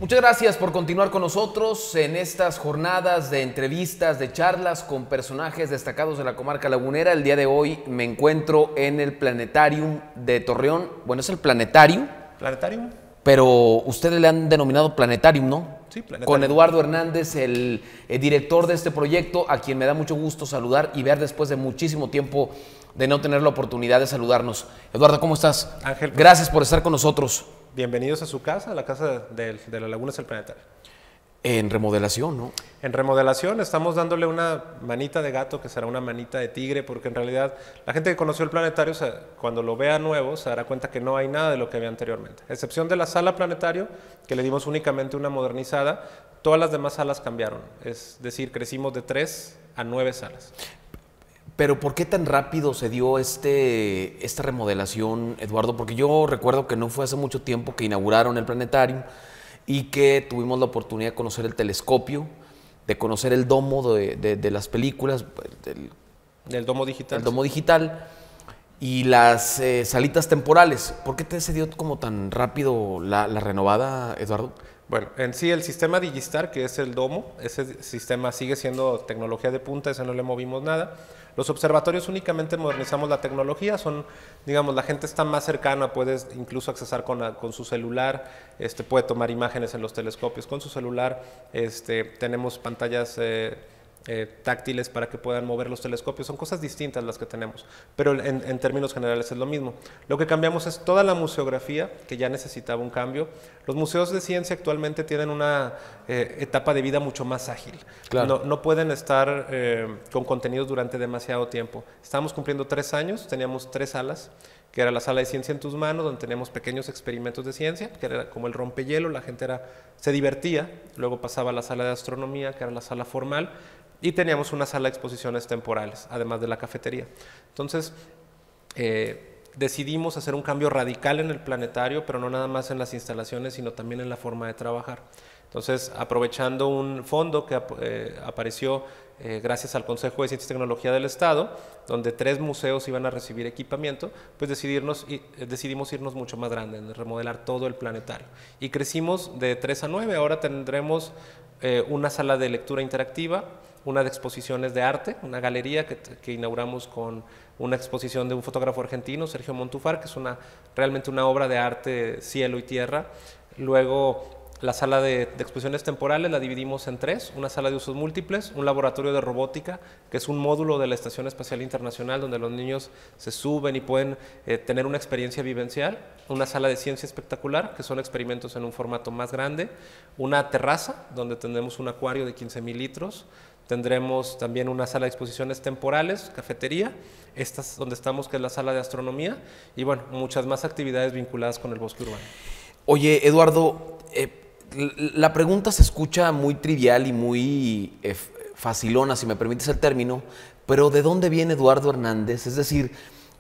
Muchas gracias por continuar con nosotros en estas jornadas de entrevistas, de charlas con personajes destacados de la comarca lagunera. El día de hoy me encuentro en el Planetarium de Torreón. Bueno, es el Planetarium. ¿Planetarium? Pero ustedes le han denominado Planetarium, ¿no? Sí, Planetarium. Con Eduardo Hernández, el director de este proyecto, a quien me da mucho gusto saludar y ver después de muchísimo tiempo de no tener la oportunidad de saludarnos. Eduardo, ¿cómo estás? Ángel. Gracias por estar con nosotros. Bienvenidos a su casa, la casa de la Laguna es el Planetario. En remodelación, ¿no? En remodelación estamos dándole una manita de gato que será una manita de tigre, porque en realidad la gente que conoció el Planetario, cuando lo vea nuevo, se dará cuenta que no hay nada de lo que había anteriormente. A excepción de la sala Planetario, que le dimos únicamente una modernizada, todas las demás salas cambiaron. Es decir, crecimos de 3 a 9 salas. Pero ¿por qué tan rápido se dio esta remodelación, Eduardo? Porque yo recuerdo que no fue hace mucho tiempo que inauguraron el Planetarium y que tuvimos la oportunidad de conocer el telescopio, de conocer el domo de las películas, Del domo digital. el domo digital y las salitas temporales. ¿Por qué se dio como tan rápido la renovada, Eduardo? Bueno, en sí el sistema Digistar, que es el domo, ese sistema sigue siendo tecnología de punta, ese no le movimos nada. Los observatorios únicamente modernizamos la tecnología, digamos, la gente está más cercana, puedes incluso accesar con su celular, puede tomar imágenes en los telescopios con su celular, tenemos pantallas táctiles para que puedan mover los telescopios, son cosas distintas las que tenemos, pero en términos generales es lo mismo. Lo que cambiamos es toda la museografía, que ya necesitaba un cambio. Los museos de ciencia actualmente tienen una etapa de vida mucho más ágil. Claro. No pueden estar con contenidos durante demasiado tiempo. Estábamos cumpliendo 3 años, teníamos 3 salas, que era la sala de ciencia en tus manos, donde teníamos pequeños experimentos de ciencia, que era como el rompehielo, la gente se divertía. Luego pasaba a la sala de astronomía, que era la sala formal, y teníamos una sala de exposiciones temporales, además de la cafetería. Entonces, decidimos hacer un cambio radical en el planetario, pero no nada más en las instalaciones, sino también en la forma de trabajar. Entonces, aprovechando un fondo que apareció gracias al Consejo de Ciencia y Tecnología del Estado, donde 3 museos iban a recibir equipamiento, pues decidimos irnos mucho más grande, en remodelar todo el planetario. Y crecimos de 3 a 9, ahora tendremos una sala de lectura interactiva, una de exposiciones de arte, una galería que inauguramos con una exposición de un fotógrafo argentino, Sergio Montufar, que es realmente una obra de arte cielo y tierra. Luego la sala de exposiciones temporales la dividimos en 3, una sala de usos múltiples, un laboratorio de robótica, que es un módulo de la Estación Espacial Internacional donde los niños se suben y pueden tener una experiencia vivencial, una sala de ciencia espectacular, que son experimentos en un formato más grande, una terraza donde tendremos un acuario de 15,000 litros, tendremos también una sala de exposiciones temporales, cafetería, esta es donde estamos, que es la sala de astronomía, y bueno, muchas más actividades vinculadas con el bosque urbano. Oye, Eduardo, la pregunta se escucha muy trivial y muy facilona, si me permites el término, pero ¿de dónde viene Eduardo Hernández? Es decir,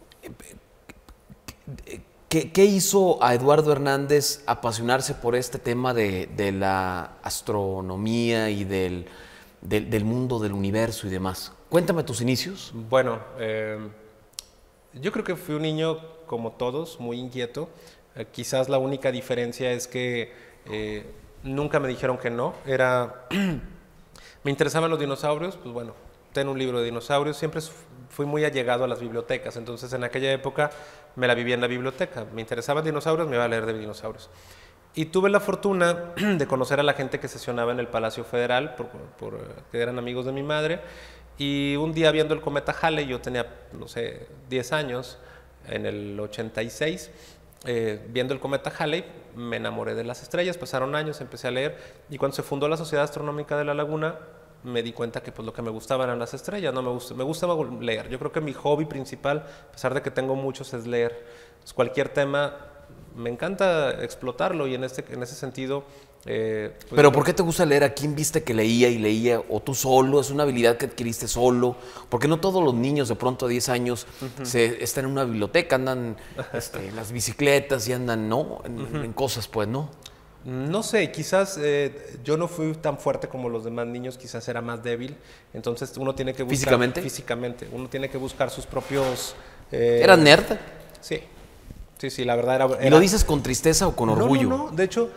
¿qué hizo a Eduardo Hernández apasionarse por este tema de la astronomía y del mundo del universo y demás? Cuéntame tus inicios. Bueno, yo creo que fui un niño como todos, muy inquieto. Quizás la única diferencia es que nunca me dijeron que no. Me interesaban los dinosaurios, pues bueno, ten un libro de dinosaurios. Siempre fui muy allegado a las bibliotecas, entonces en aquella época me la vivía en la biblioteca. Me interesaban dinosaurios, me iba a leer de dinosaurios. Y tuve la fortuna de conocer a la gente que sesionaba en el Palacio Federal, que eran amigos de mi madre. Y un día viendo el cometa Halley, yo tenía, no sé, 10 años, en el 86, viendo el cometa Halley, me enamoré de las estrellas. Pasaron años, empecé a leer, y cuando se fundó la Sociedad Astronómica de La Laguna, me di cuenta que pues, lo que me gustaba eran las estrellas. No me gustaba leer. Yo creo que mi hobby principal, a pesar de que tengo muchos, es leer. Pues, cualquier tema me encanta explotarlo, y en ese sentido... pues, ¿Pero por qué te gusta leer? ¿A quién viste que leía y leía? ¿O tú solo? ¿Es una habilidad que adquiriste solo? Porque no todos los niños de pronto a 10 años están en una biblioteca, andan en las bicicletas y andan, ¿no? En cosas, pues, ¿no? No sé, quizás yo no fui tan fuerte como los demás niños, quizás era más débil, entonces uno tiene que buscar... ¿Físicamente? Físicamente, uno tiene que buscar sus propios... ¿Eras nerd? Sí, la verdad era... ¿Y lo dices con tristeza o con orgullo? No, de hecho...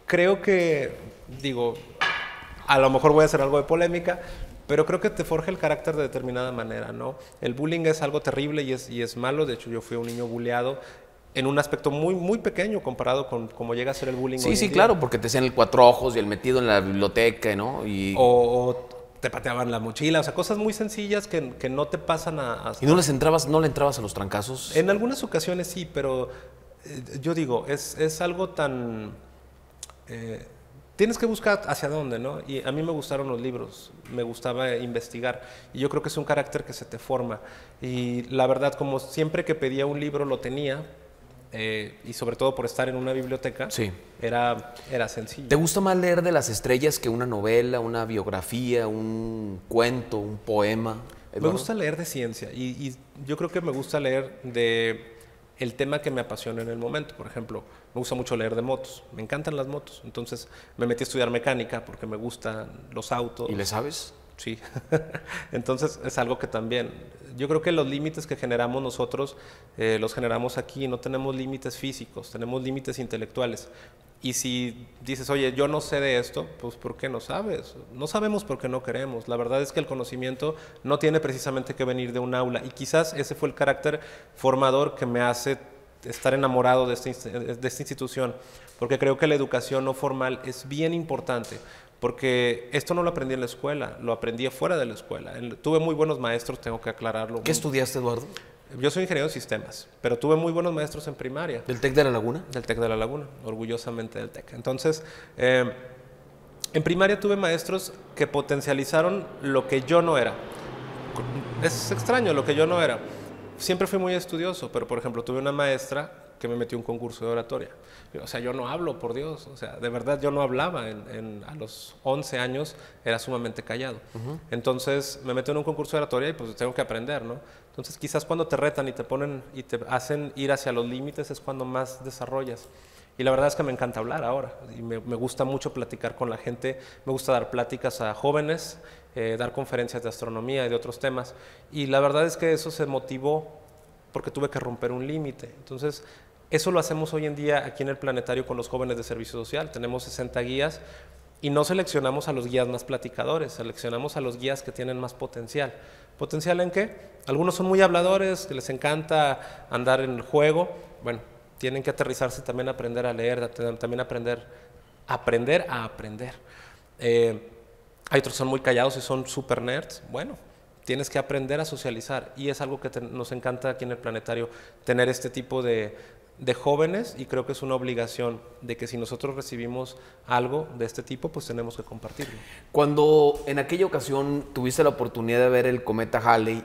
creo que, digo, a lo mejor voy a hacer algo de polémica, pero creo que te forja el carácter de determinada manera, ¿no? El bullying es algo terrible y es malo. De hecho, yo fui un niño bulleado en un aspecto muy, muy pequeño comparado con cómo llega a ser el bullying hoy Sí, en sí, día. claro, porque te hacían el cuatro ojos y el metido en la biblioteca, ¿no? O te pateaban la mochila, o sea, cosas muy sencillas que no te pasan ¿Y no le entrabas a los trancazos? En algunas ocasiones sí, pero yo digo, es algo tan... tienes que buscar hacia dónde, ¿no? Y a mí me gustaron los libros, me gustaba investigar, y yo creo que es un carácter que se te forma. Y la verdad, como siempre que pedía un libro lo tenía, y sobre todo por estar en una biblioteca, Sí. era sencillo. ¿Te gusta más leer de las estrellas que una novela, una biografía, un cuento, un poema, Eduardo? Me gusta leer de ciencia y yo creo que me gusta leer de el tema que me apasiona en el momento. Por ejemplo, me gusta mucho leer de motos, me encantan las motos, entonces me metí a estudiar mecánica porque me gustan los autos. ¿Y le sabes? Sí, entonces es algo que también, yo creo que los límites que generamos nosotros los generamos aquí, no tenemos límites físicos, tenemos límites intelectuales. Y si dices, oye, yo no sé de esto, pues ¿por qué no sabes? No sabemos porque no queremos. La verdad es que el conocimiento no tiene precisamente que venir de un aula, y quizás ese fue el carácter formador que me hace estar enamorado de esta institución, porque creo que la educación no formal es bien importante. Porque esto no lo aprendí en la escuela, lo aprendí fuera de la escuela. Tuve muy buenos maestros, tengo que aclararlo. ¿Qué estudiaste, Eduardo? Yo soy ingeniero de sistemas, pero tuve muy buenos maestros en primaria. ¿Del TEC de la Laguna? Del TEC de la Laguna, orgullosamente del TEC. Entonces, en primaria tuve maestros que potencializaron lo que yo no era. Es extraño lo que yo no era. Siempre fui muy estudioso, pero por ejemplo tuve una maestra que me metió a un concurso de oratoria. O sea, yo no hablo, por Dios. O sea, de verdad yo no hablaba. A los 11 años era sumamente callado. Entonces me metió en un concurso de oratoria y pues tengo que aprender, ¿no? Entonces quizás cuando te retan y te ponen y te hacen ir hacia los límites es cuando más desarrollas. Y la verdad es que me encanta hablar ahora. Y me gusta mucho platicar con la gente. Me gusta dar pláticas a jóvenes, dar conferencias de astronomía y de otros temas. Y la verdad es que eso se motivó porque tuve que romper un límite. Entonces, eso lo hacemos hoy en día aquí en el planetario con los jóvenes de servicio social. Tenemos 60 guías y no seleccionamos a los guías más platicadores, seleccionamos a los guías que tienen más potencial. ¿Potencial en qué? Algunos son muy habladores, que les encanta andar en el juego. Bueno, tienen que aterrizarse y también aprender a leer, también aprender a aprender. Hay otros que son muy callados y son super nerds. Bueno, tienes que aprender a socializar y es algo que nos encanta aquí en el planetario, tener este tipo de jóvenes, y creo que es una obligación de que si nosotros recibimos algo de este tipo, pues tenemos que compartirlo. Cuando en aquella ocasión tuviste la oportunidad de ver el cometa Halley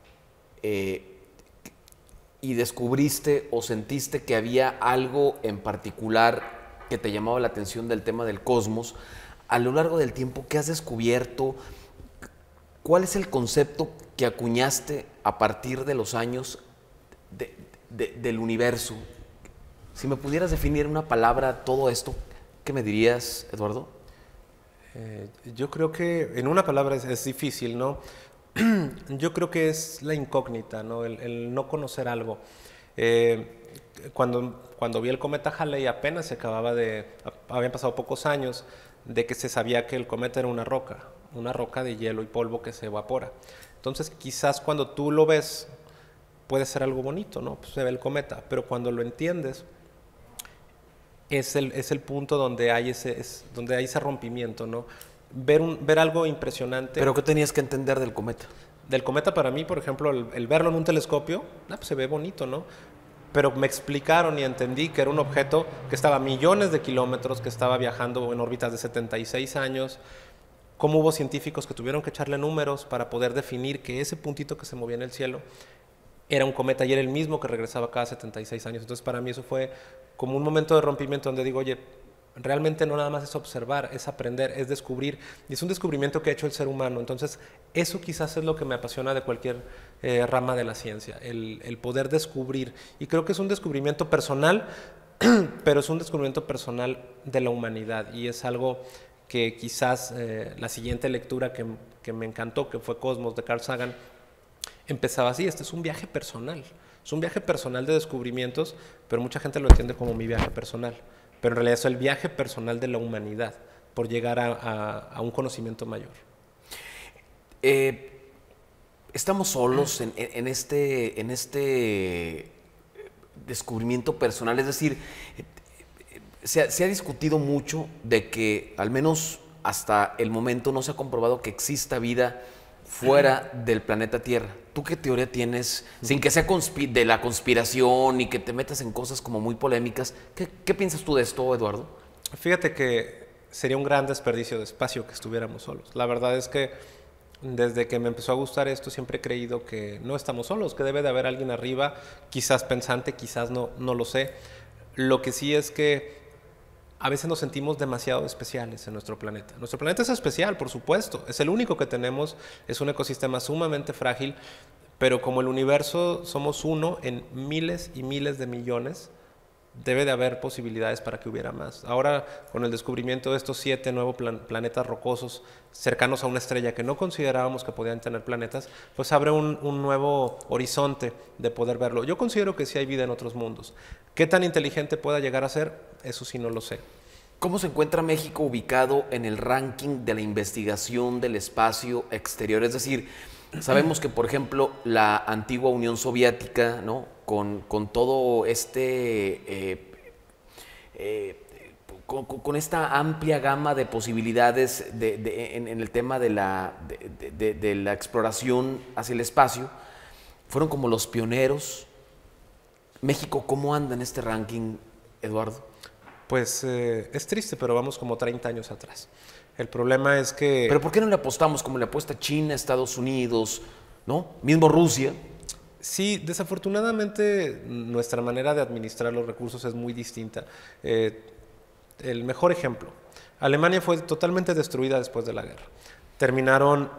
y descubriste o sentiste que había algo en particular que te llamaba la atención del tema del cosmos, a lo largo del tiempo, ¿qué has descubierto? ¿Cuál es el concepto que acuñaste a partir de los años del universo? Si me pudieras definir en una palabra todo esto, ¿qué me dirías, Eduardo? Yo creo que en una palabra es difícil, ¿no? Yo creo que es la incógnita, ¿no? El no conocer algo. Cuando vi el cometa Halley apenas se habían pasado pocos años de que se sabía que el cometa era una roca de hielo y polvo que se evapora. Entonces quizás cuando tú lo ves puede ser algo bonito, ¿no? Pues se ve el cometa, pero cuando lo entiendes es el punto donde hay ese rompimiento, ¿no? Ver algo impresionante. ¿Pero qué tenías que entender del cometa? Del cometa para mí, por ejemplo, el verlo en un telescopio, pues se ve bonito, ¿no? Pero me explicaron y entendí que era un objeto que estaba a millones de kilómetros, que estaba viajando en órbitas de 76 años. Cómo hubo científicos que tuvieron que echarle números para poder definir que ese puntito que se movía en el cielo era un cometa y era el mismo que regresaba cada 76 años. Entonces para mí eso fue como un momento de rompimiento donde digo, oye, realmente no nada más es observar, es aprender, es descubrir. Y es un descubrimiento que ha hecho el ser humano. Entonces eso quizás es lo que me apasiona de cualquier rama de la ciencia, el poder descubrir. Y creo que es un descubrimiento personal, pero es un descubrimiento personal de la humanidad. Y es algo que quizás la siguiente lectura que me encantó, que fue Cosmos de Carl Sagan, empezaba así. Este es un viaje personal. Es un viaje personal de descubrimientos, pero mucha gente lo entiende como mi viaje personal. pero en realidad es el viaje personal de la humanidad por llegar a un conocimiento mayor. Estamos solos en este descubrimiento personal, es decir, se ha discutido mucho de que al menos hasta el momento no se ha comprobado que exista vida fuera del planeta Tierra. ¿Tú qué teoría tienes, sin que sea de la conspiración y que te metas en cosas como muy polémicas? ¿Qué piensas tú de esto, Eduardo? Fíjate que sería un gran desperdicio de espacio que estuviéramos solos. La verdad es que desde que me empezó a gustar esto siempre he creído que no estamos solos, que debe de haber alguien arriba, quizás pensante, quizás no, no lo sé. Lo que sí es que a veces nos sentimos demasiado especiales en nuestro planeta. Nuestro planeta es especial, por supuesto, es el único que tenemos, es un ecosistema sumamente frágil, pero como el universo somos uno en miles y miles de millones, debe de haber posibilidades para que hubiera más. Ahora, con el descubrimiento de estos 7 nuevos planetas rocosos cercanos a una estrella que no considerábamos que podían tener planetas, pues abre un nuevo horizonte de poder verlo. Yo considero que sí hay vida en otros mundos. ¿Qué tan inteligente pueda llegar a ser? Eso sí no lo sé. ¿Cómo se encuentra México ubicado en el ranking de la investigación del espacio exterior? Es decir, sabemos que, por ejemplo, la antigua Unión Soviética, ¿no?, con todo con esta amplia gama de posibilidades en el tema de la exploración hacia el espacio, fueron como los pioneros. México, ¿cómo anda en este ranking, Eduardo? Pues es triste, pero vamos como 30 años atrás. El problema es que... ¿Pero por qué no le apostamos como le apuesta China, Estados Unidos, ¿no? Mismo Rusia. Sí, desafortunadamente nuestra manera de administrar los recursos es muy distinta. El mejor ejemplo, Alemania fue totalmente destruida después de la guerra. Terminaron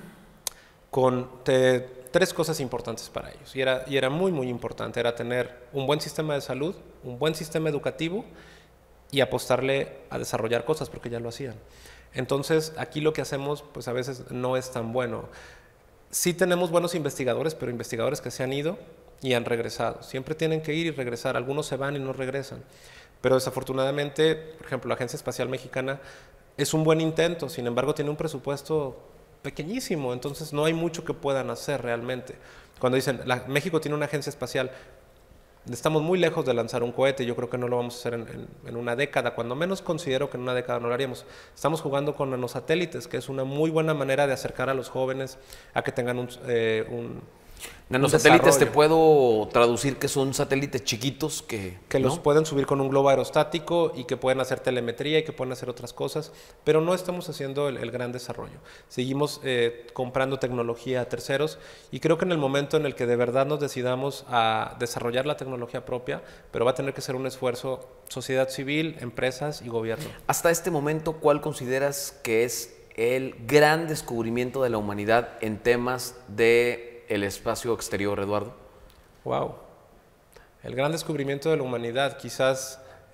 con 3 cosas importantes para ellos, y era muy, muy importante. Era tener un buen sistema de salud, un buen sistema educativo y apostarle a desarrollar cosas, porque ya lo hacían. Entonces, aquí lo que hacemos, pues a veces no es tan bueno. Sí tenemos buenos investigadores, pero investigadores que se han ido y han regresado. Siempre tienen que ir y regresar. Algunos se van y no regresan. Pero desafortunadamente, por ejemplo, la Agencia Espacial Mexicana es un buen intento, sin embargo tiene un presupuesto pequeñísimo, entonces no hay mucho que puedan hacer realmente. Cuando dicen, México tiene una agencia espacial, estamos muy lejos de lanzar un cohete, yo creo que no lo vamos a hacer en una década, cuando menos considero que en una década no lo haríamos. Estamos jugando con nanosatélites, que es una muy buena manera de acercar a los jóvenes a que tengan Nanosatélites, te puedo traducir que son satélites chiquitos que ¿no?, los pueden subir con un globo aerostático y que pueden hacer telemetría y que pueden hacer otras cosas, pero no estamos haciendo el gran desarrollo. Seguimos comprando tecnología a terceros, y creo que en el momento en el que de verdad nos decidamos a desarrollar la tecnología propia, pero va a tener que ser un esfuerzo sociedad civil, empresas y gobierno. Hasta este momento, ¿cuál consideras que es el gran descubrimiento de la humanidad en temas de el espacio exterior, Eduardo? Wow. El gran descubrimiento de la humanidad, quizás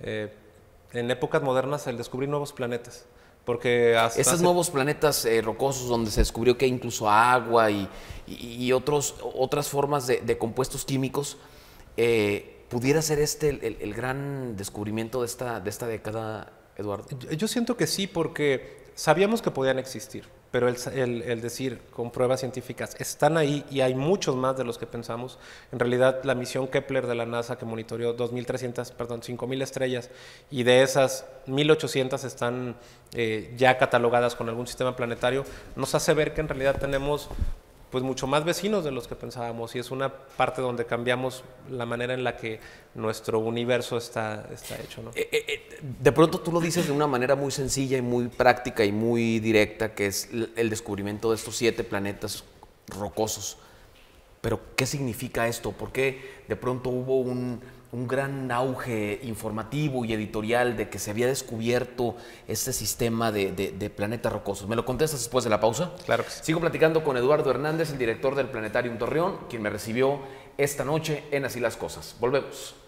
en épocas modernas, el descubrir nuevos planetas. Porque estos nuevos planetas rocosos donde se descubrió que hay incluso agua y otras formas de compuestos químicos, ¿pudiera ser el gran descubrimiento de esta década, Eduardo? Yo siento que sí, porque sabíamos que podían existir, pero el decir con pruebas científicas están ahí y hay muchos más de los que pensamos. En realidad, la misión Kepler de la NASA, que monitoreó 5.000 estrellas, y de esas 1.800 están ya catalogadas con algún sistema planetario, nos hace ver que en realidad tenemos pues mucho más vecinos de los que pensábamos, y es una parte donde cambiamos la manera en la que nuestro universo está hecho, ¿no? De pronto tú lo dices de una manera muy sencilla y muy práctica y muy directa, que es el descubrimiento de estos 7 planetas rocosos. Pero, ¿qué significa esto? ¿Por qué de pronto hubo un gran auge informativo y editorial de que se había descubierto este sistema de planetas rocosos? ¿Me lo contestas después de la pausa? Claro que sí. Sigo platicando con Eduardo Hernández, el director del Planetarium Torreón, quien me recibió esta noche en Así las Cosas. Volvemos.